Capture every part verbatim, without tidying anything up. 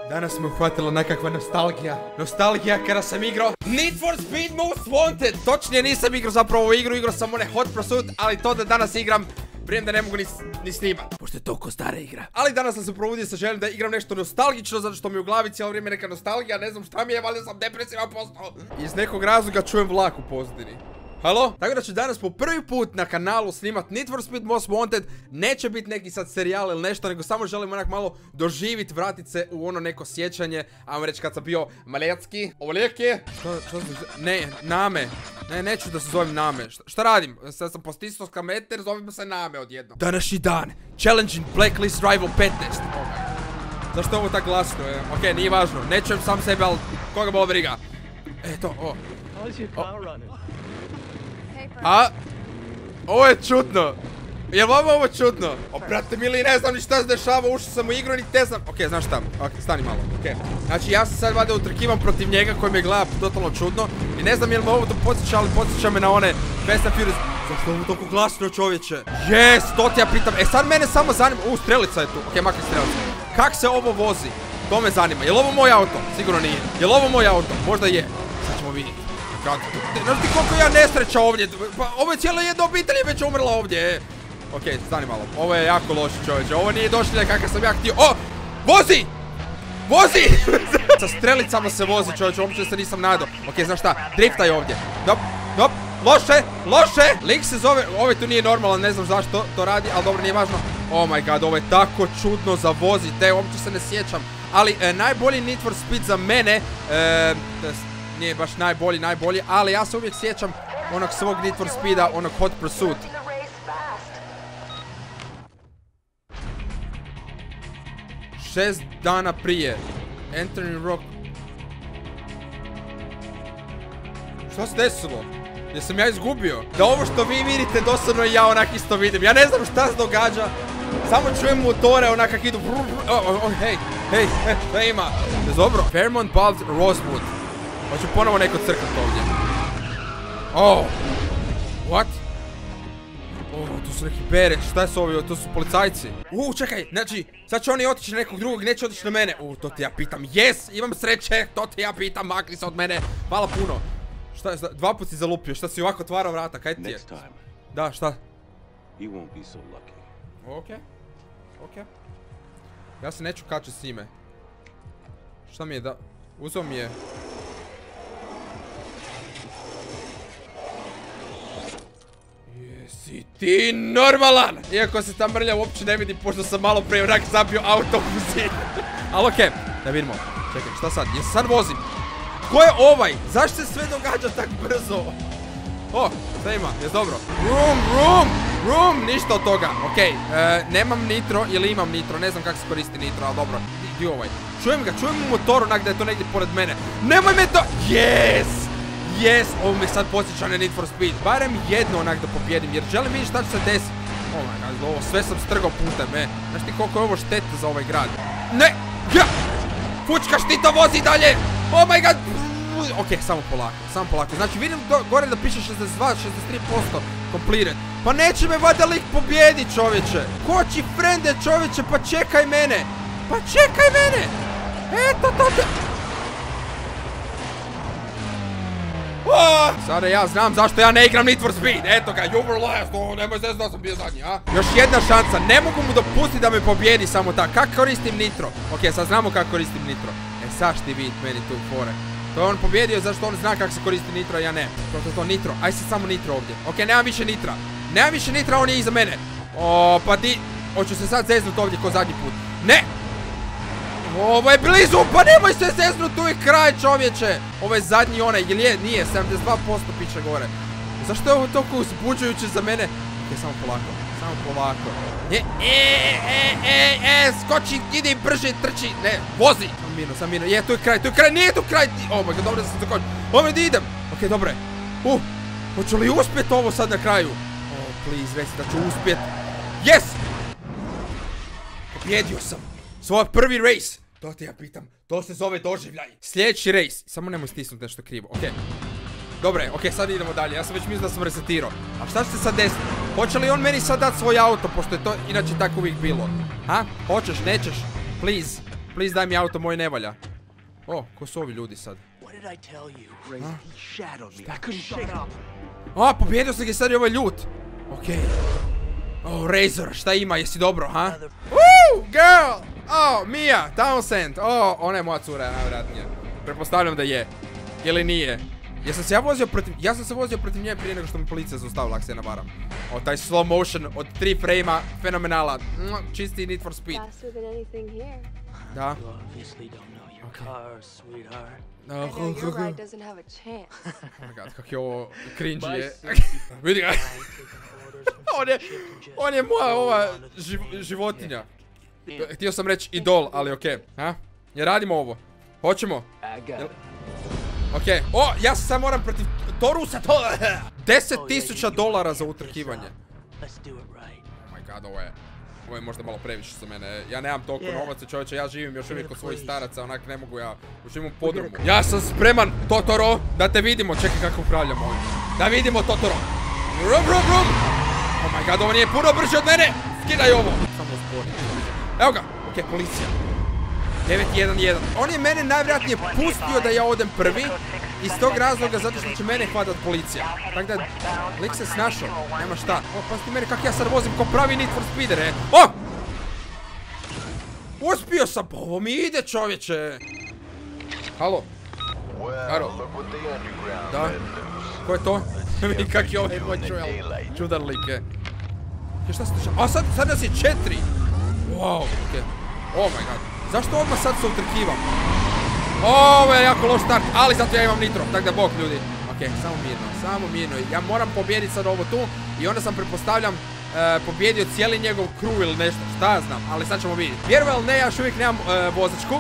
Danas me uhvatila nekakva nostalgija. Nostalgija kada sam igrao Need for Speed Most Wanted. Točnije nisam igrao zapravo ovu igru, igrao sam one Hot Pursuit, ali to da danas igram, prijem da ne mogu ni, ni snimat, pošto je toliko stara igra. Ali danas sam se probudio sa željom da igram nešto nostalgično, zato što mi u glavi cijelo vrijeme neka nostalgija, ne znam šta mi je, valjda sam depresivan postao. Iz nekog razloga čujem vlak u pozadini. Halo? Tako da ću danas po prvi put na kanalu snimat Need for Speed Most Wanted. Neće biti neki sad serijal ili nešto, nego samo želim onak malo doživit, vratit se u ono neko sjećanje. Ajmo reći kad sam bio malecki. Ovolijeki? Što, što se... Ne, Name. Ne, neću da se zovem Name. Šta, šta radim? Sad sam postisao skameter, zovem se Name odjedno. Današnji dan. Challenging Blacklist Rival petnaest. Oh my. Zašto je ovo tako glasno? E? Ok, nije važno. Ne čujem sam sebe, ali koga bol briga. E, to, o. A? Ovo je čudno. Jel vam ovo čudno? O, brate mili, ne znam ni šta se dešava, ušao sam u igru, ni te znam. Ok, znaš šta, ok, stani malo, ok. Znači, ja se sad vada utrkivam protiv njega koji me gleda totalno čudno. I ne znam jel me ovo to podsjeća, ali podsjeća me na one Fast and Furious. Zašto je ovo toliko glasno, čovječe? Yes, to ti ja pitam. E, sad mene samo zanima. U, strelica je tu. Ok, makli strelica. Kak se ovo vozi? To me zanima. Jel ovo moj auto? Sigurno nije. Jel ovo moj auto? Možda je. Sad ćemo vidjeti. Znaš ti koliko ja nesreća ovdje? Pa ovo je cijela jedna obitelj već umrla ovdje. Ok, stani malo. Ovo je jako loše, čovječe. Ovo nije došli kakav sam ja htio. O! Vozi! Vozi! Sa strelicama se vozi, čovječe. Uopće se nisam nadao. Ok, znaš šta? Driftaj ovdje. Dop, dop. Loše, loše! Lik se zove... Ovo tu nije normalan, ne znam zašto to radi, ali dobro, nije važno. Oh my god, ovo je tako čudno za vozite. Uopće se ne sjećam. Ali e, najbolji Need for Speed za mene... E, nije baš najbolji, najbolji, ali ja se uvijek sjećam onog svog Need for Speeda, onog Hot Pursuit. Šest dana prije. Entering Rock. Što se desilo? Jesam ja izgubio? Da ovo što vi vidite, doslovno i ja onak isto vidim. Ja ne znam šta se događa. Samo čujem motore onak kak idu. Oh, oh, oh, hej, hej, hej, šta ima? Je dobro? Fairmont Bald Rosewood. Hoću ponovo neko crkat ovdje. Oh! What? Oh, tu su neki bere. Šta je s ovdje? To su policajci. Uh, čekaj, znači, sad će oni otići na nekog drugog, neće otići na mene. Uh, to ti ja pitam. Yes, imam sreće, to ti ja pitam, makli se od mene. Hvala puno. Šta je, dva put si zalupio, šta si ovako otvarao vrata, kaj ti je? Da, šta? Ok, ok. Ja se neću kačiti s njime. Šta mi je da... Uzeo mi je... Jesi ti normalan? Iako se ta mrlja uopće ne vidi, pošto sam malo prije onak zabio auto u zid. Ali okej, da vidimo. Čekaj, šta sad? Jesi sad vozim? Ko je ovaj? Zašto se sve događa tak brzo? O, šta ima? Jes dobro? Room, room, room, ništa od toga. Okej, nemam nitro ili imam nitro, ne znam kako se koristi nitro, ali dobro. Di ovaj? Čujem ga, čujem u motoru onak da je to negdje pored mene. Nemoj me to... Yes! Yes! Ovo me sad posjeća na Need for Speed. Barem jedno onak da pobjedim, jer želim vidjeti šta će se desiti. Oh my god, ovo sve sam strgao putem, e. Znaš ti koliko je ovo šteta za ovaj grad? Ne! Ja! Fučkaš ti to vozi dalje! Oh my god! Ok, samo polako, samo polako. Znači vidim gore da piše šezdeset dva, šezdeset tri posto completed. Pa neće me vada lik pobjedi, čovječe. Koči frende, čovječe, pa čekaj mene. Pa čekaj mene. Eto to te... Sada ja znam zašto ja ne igram Need for Speed. Eto ga, you were last. O, nemoj se da sam bio zadnji, a? Još jedna šansa, ne mogu mu dopustiti da me pobjedi samo tako. Kako koristim nitro? Ok, sad znamo kako koristim nitro. E, sad šti vidit meni tu fore. To je on pobjedio zašto on zna kako se koristi nitro, a ja ne. To, to, to, nitro. Aj se samo nitro ovdje. Ok, nemam više nitra. Nemam više nitra, on je iza mene. O, pa ti... Hoću se sad zeznut ovdje ko zadnji put. Ne! Ovo je blizu, pa nemoj se zeznut, tu je kraj, čovječe. Ovo je zadnji onaj, ili je? Nije, sedamdeset dva posto piše gore. Zašto je ovo toliko uzbuđujuće za mene? Ok, samo polako, samo polako. Ne, e, e, e, e, skoči, idi, brže, trči, ne, vozi. Sam mino, sam mino, je, tu je kraj, tu je kraj, nije tu kraj. Oh my god, dobro da sam zakočio. Ovo di idem. Ok, dobro je. Uh, hoću li uspjet ovo sad na kraju? Oh, please, reci da ću uspjet. Yes! Pobjedio sam. Svoj prvi race. To te ja pitam. To se zove doživljaj. Sljedeći race. Samo nemoj stisnuti nešto krivo. Ok. Dobre, ok, sad idemo dalje. Ja sam već mislio da sam resetirao. A šta će se sad desiti? Hoće li on meni sad dati svoj auto? Pošto je to inače tako uvijek bilo. Ha? Hoćeš, nećeš? Please. Please daj mi auto, moj ne valja. O, ko su ovi ljudi sad? A, pobjedio sam ga sad i ovaj ljut. Okej. O, Razor, šta ima, jesi dobro, ha? Woo, girl! O, Mia, Townsend. O, ona je moja cura, najvjerojatnije. Pretpostavljam da je. Ili nije. Jesam se ja vozio protiv... Ja sam se vozio protiv nje prije nego što mi policija zaustavila, ako se ne varam. O, taj slow motion od tri frame-a, fenomenala. Čisti Need for Speed. Da. Oh my god, kak je ovo cringe je. Vidi ga. On je, on je moja ova živ, životinja. Htio sam reći idol, ali okej. Okay. Je radimo ovo. Hoćemo. Okej. Okay. O, ja se sad moram protiv Torusa. To... deset tisuća dolara za utrkivanje. Oh my god, ovo je... Ovo je možda malo previše za mene. Ja nemam toliko novaca, čovječe, ja živim još uvijek kod svojih staraca, onak ne mogu ja. Još imam podrumu. Ja sam spreman, Totoro, da te vidimo. Čekaj kako upravljamo ovdje. Da vidimo, Totoro. Rum, rum, rum. Oh my god, ovo nije puno brže od mene. Skidaj ovo. Samo zbori. Evo ga. Okej, okay, policija. devet jedan jedan. On je mene najvjerojatnije pustio da ja odem prvi. Iz tog razloga zato što će mene hvatat policija. Tako da, lik se snašao. Nema šta. O, pa ti mene kak ja sad vozim ko pravi Need for Speeder, e. O! Uspio sam, pa ovo mi ide, čovječe. Halo. Halo. Da. Ko je to? Vidi kak je ovaj moj čuel. Čudan lik je. Šta se dešava? A sad, sad nas je četiri. Wow, okej. Oh my god. Zašto odmah sad se utrkivam? Ovo je jako loš start, ali zato ja imam nitro, tako da bok ljudi. Okej, samo mirno, samo mirno. Ja moram pobjediti sad ovo tu i onda sam pretpostavljam pobjedio cijeli njegov crew ili nešto, šta ja znam, ali sad ćemo vidjeti. Vjerujem ili ne, ja još uvijek nemam vozačku.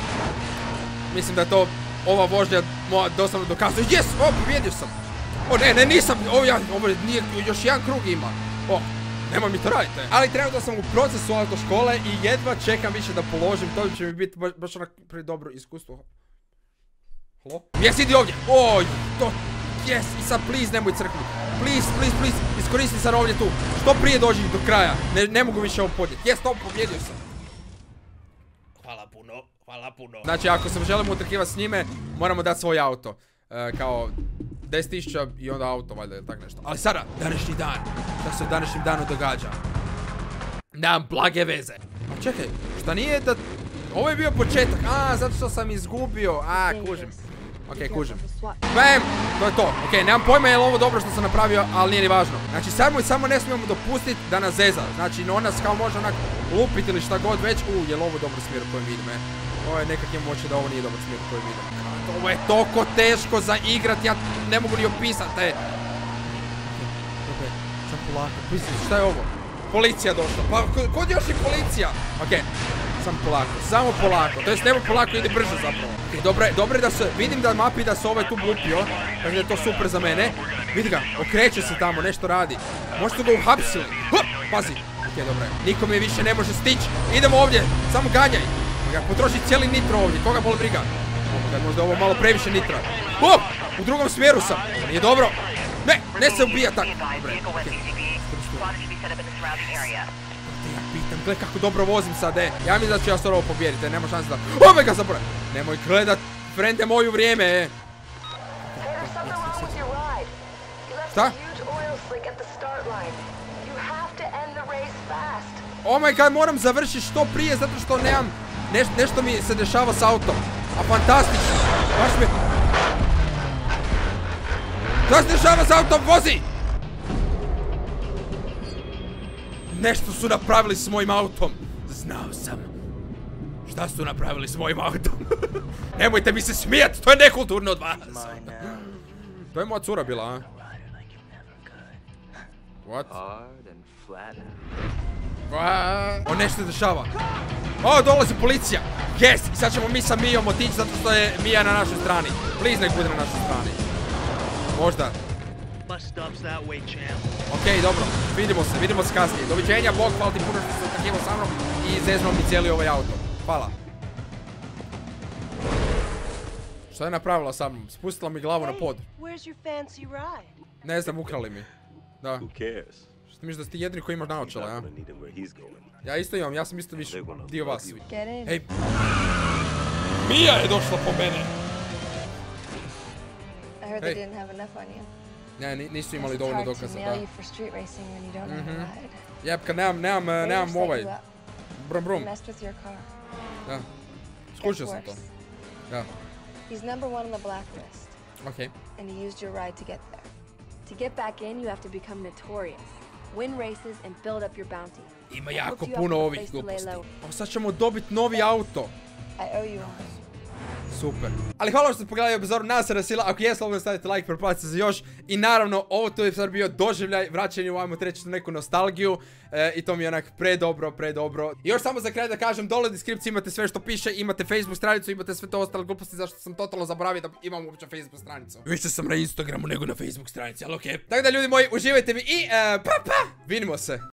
Mislim da je to ova vožnja moja doslovno dokazuje. Yes, o, pobjedio sam. O ne, ne, nisam, ovo nije, još jedan krug ima. O, nemoj mi to radite. Ali trenutno sam u procesu autoškole i jedva čekam više da položim. To će mi biti baš, baš onak prije dobro iskustvo. Halo? Jes, idi ovdje. Oj, to, yes, i sad please nemoj crknuti. Please, please, please, iskoristi sad ovdje tu. Što prije dođi do kraja. Ne, ne mogu više ovo podnijeti. Jes, to pobjedio sam. Hvala puno, hvala puno. Znači, ako se želimo utrkivati s njime, moramo dati svoj auto. E, kao... deset tisuća i onda auto, valjda ili tak nešto. Ali sada, današnji dan. Šta se u današnjem danu događa? Nemam blage veze. A čekaj, šta nije da... Ovo je bio početak. A, zato što sam izgubio. A, kužim. Okej, kužim. Bam! To je to. Okej, nemam pojma je li ovo dobro što sam napravio, ali nije ni važno. Znači, sad mu samo ne smijemo dopustiti da nas zeza. Znači, on nas kao može onak lupiti ili šta god već. U, je li ovo dobar smjer u kojem idem, e? Ovo je nekak je moće da ovo nije dobar smjer u kojem idem. Ovo je toliko teško za igrat, ja ne mogu ni opisat, e. Okej, sam polako, pisam, šta je ovo? Policija došla, pa kod još i policija? Okej, sam polako, samo polako, to jest nema polako, ide brže zapravo. Okej, dobro je, dobro je da se, vidim da mapi da se ovaj tu blupio, tako da je to super za mene. Vidi ga, okreće se tamo, nešto radi. Možete ga uhapsili, hup, pazi. Okej, dobro je, niko me više ne može stići, idemo ovdje, samo ganjaj. Potroši cijeli nitro ovdje, koga boli briga? Kad možda ovo malo previše nitra. O! U drugom smjeru sam. Nije dobro. Ne, ne se ubija tako. Dobre, okej. Ja pitam, gledaj kako dobro vozim sad, e. Ja mislim da ću ja sad ovo pobjediti, nema šanse da... Ove ga zaboravim. Nemoj gledat, frende, moju vrijeme, e. Šta? Oh my god, moram završiti što prije zato što nemam... Neš, nešto mi se dešava s autom. A fantastično. Baš mi... Šta se dešava s autom? Vozi! Nešto su napravili s mojim autom. Znao sam. Šta su napravili s mojim autom? Nemojte mi se smijat, to je nekulturno od vas. To je moja cura bila, a? What? O, nešto se dešava. O, dolazi policija. Yes, i sad ćemo mi sa Mijom otići zato što je Mija na našoj strani. Please nek bude na našoj strani. Možda. Okej, dobro. Vidimo se, vidimo se kasnije. Doviđenja, Bog, hvala ti puno što se utrkivao sa mnom i zeznuo mi cijeli ovaj auto. Hvala. Šta je napravila sa mnom? Spustila mi glavu na pod. Ne znam, ukrali mi. Da. Što misliš da ste jedini koji imaš naočala, ja? Ja isto imam, ja sam isto više dio vas. Hej! Mija je došla po mene! Hej! Ne, nisu imali dovoljno dokaza, da. Jep, kad nemam, nemam, nemam ovaj... Brum brum. Da. Skušao sam to. Da. He's number one on the blacklist. Okay. And he used your ride to get there. To get back in, you have to become notorious. Win races and build up your bounty. Ima jako puno ovih gluposti. A sad ćemo dobiti novi auto. I owe you one. Super. Ali hvala što ste pogledali obzor, nadam se da sila. Ako je slobodno stavite like, preplatite se za još. I naravno, ovo to je sad bio doživljaj, vraćanje u, ajmo treći, neku nostalgiju. E, I to mi je onak predobro, predobro. I još samo za kraj da kažem, dole u deskripciji imate sve što piše, imate Facebook stranicu, imate sve to ostale gluposti, zašto sam totalno zaboravio da imam uopće Facebook stranicu. Više sam na Instagramu nego na Facebook stranici, ali okej. Okay. Tako da ljudi moji, uživajte mi i, e, pa pa, vidimo se.